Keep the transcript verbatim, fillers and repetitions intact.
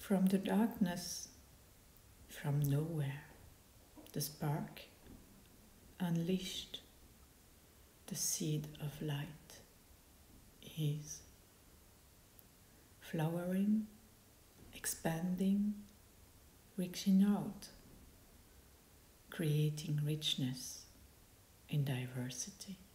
From the darkness, from nowhere, the spark unleashed, the seed of light is flowering, expanding, reaching out, creating richness in diversity.